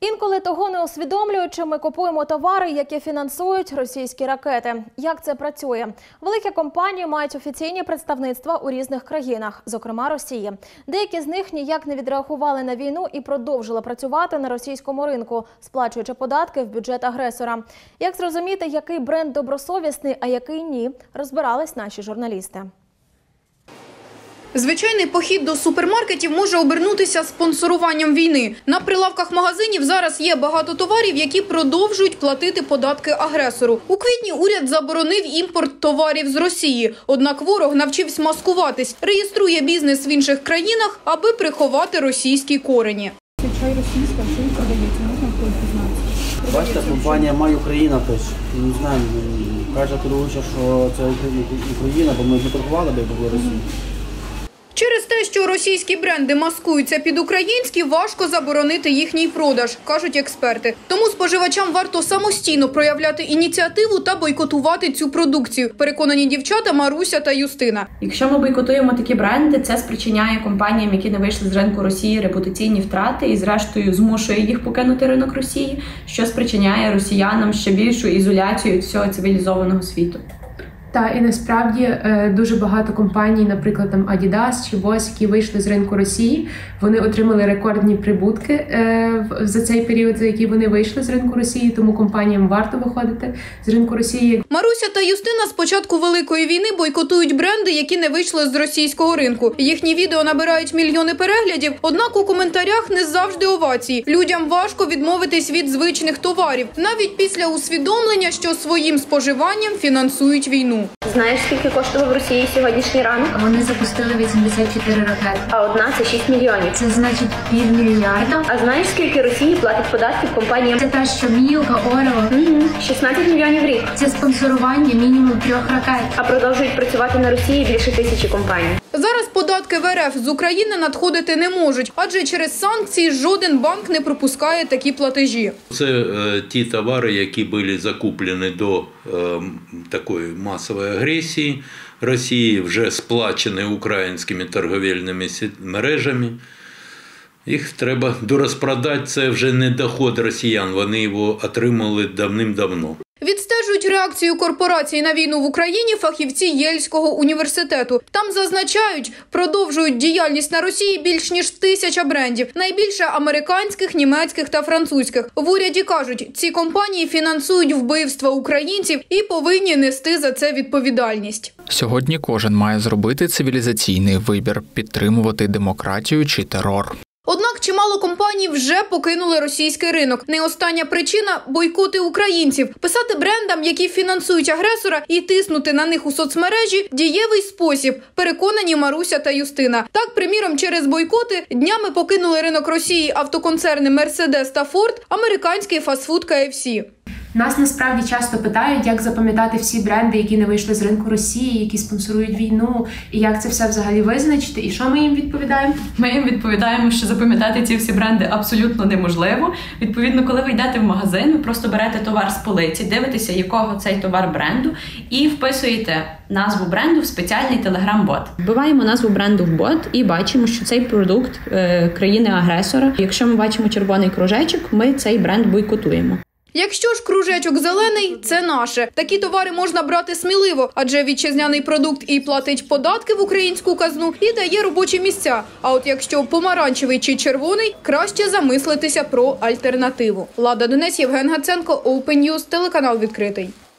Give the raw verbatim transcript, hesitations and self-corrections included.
Інколи того не усвідомлюючи, ми купуємо товари, які фінансують російські ракети. Як це працює? Великі компанії мають офіційні представництва у різних країнах, зокрема Росії. Деякі з них ніяк не відреагували на війну і продовжили працювати на російському ринку, сплачуючи податки в бюджет агресора. Як зрозуміти, який бренд добросовісний, а який ні, розбирались наші журналісти. Звичайний похід до супермаркетів може обернутися спонсоруванням війни. На прилавках магазинів зараз є багато товарів, які продовжують платити податки агресору. У квітні уряд заборонив імпорт товарів з Росії. Однак ворог навчився маскуватись, реєструє бізнес в інших країнах, аби приховати російські корені. Це чай російська, що він продається, можна дізнатися? Бачите, компанія «Май Україна», тож, не знаю, каже торгуюча, що це Україна, бо ми не торгували, бо було Росія. Через те, що російські бренди маскуються під українські, важко заборонити їхній продаж, кажуть експерти. Тому споживачам варто самостійно проявляти ініціативу та бойкотувати цю продукцію, переконані дівчата Маруся та Юстина. Якщо ми бойкотуємо такі бренди, це спричиняє компаніям, які не вийшли з ринку Росії, репутаційні втрати і зрештою змушує їх покинути ринок Росії, що спричиняє росіянам ще більшу ізоляцію від всього цивілізованого світу. Та і насправді дуже багато компаній, наприклад, там Adidas чи Boss, які вийшли з ринку Росії, вони отримали рекордні прибутки за цей період, за який вони вийшли з ринку Росії, тому компаніям варто виходити з ринку Росії. Маруся та Юстина з початку Великої війни бойкотують бренди, які не вийшли з російського ринку. Їхні відео набирають мільйони переглядів, однак у коментарях не завжди овації. Людям важко відмовитись від звичних товарів, навіть після усвідомлення, що своїм споживанням фінансують війну. Знаєш, скільки коштував в Росії сьогоднішній ранок? Вони запустили вісімдесят чотири ракети. А одна – це шість мільйонів. Це значить півмільярда. А знаєш, скільки Росії платить податків компаніям? Це те, що Мілка, Орео. Угу. шістнадцять мільйонів в рік. Це спонсорування мінімум трьох ракет. А продовжують працювати на Росії більше тисячі компаній. Зараз податки в РФ з України надходити не можуть, адже через санкції жоден банк не пропускає такі платежі. Це е, ті товари, які були закуплені до е, такої масової агресії Росії, вже сплачені українськими торговельними мережами. Їх треба дорозпродати, це вже не доход росіян, вони його отримали давним-давно. Відстежують реакцію корпорацій на війну в Україні фахівці Єльського університету. Там зазначають, продовжують діяльність на Росії більш ніж тисяча брендів. Найбільше американських, німецьких та французьких. В уряді кажуть, ці компанії фінансують вбивства українців і повинні нести за це відповідальність. Сьогодні кожен має зробити цивілізаційний вибір – підтримувати демократію чи терор. Однак чимало компаній вже покинули російський ринок. Не остання причина – бойкоти українців. Писати брендам, які фінансують агресора, і тиснути на них у соцмережі – дієвий спосіб, переконані Маруся та Юстина. Так, приміром, через бойкоти днями покинули ринок Росії автоконцерни Мерседес та Форд, американський фастфуд Кей Еф Сі. Нас насправді часто питають, як запам'ятати всі бренди, які не вийшли з ринку Росії, які спонсорують війну, і як це все взагалі визначити, і що ми їм відповідаємо? Ми їм відповідаємо, що запам'ятати ці всі бренди абсолютно неможливо. Відповідно, коли ви йдете в магазин, ви просто берете товар з полиці, дивитеся, якого цей товар бренду, і вписуєте назву бренду в спеціальний телеграм-бот. Вбиваємо назву бренду в бот і бачимо, що цей продукт е, країни-агресора. Якщо ми бачимо червоний кружечок, ми цей бренд бойкотуємо. Якщо ж кружечок зелений – це наше. Такі товари можна брати сміливо, адже вітчизняний продукт і платить податки в українську казну, і дає робочі місця. А от якщо помаранчевий чи червоний – краще замислитися про альтернативу. Лада Донець, Євген Гаценко, Open News, телеканал «Відкритий».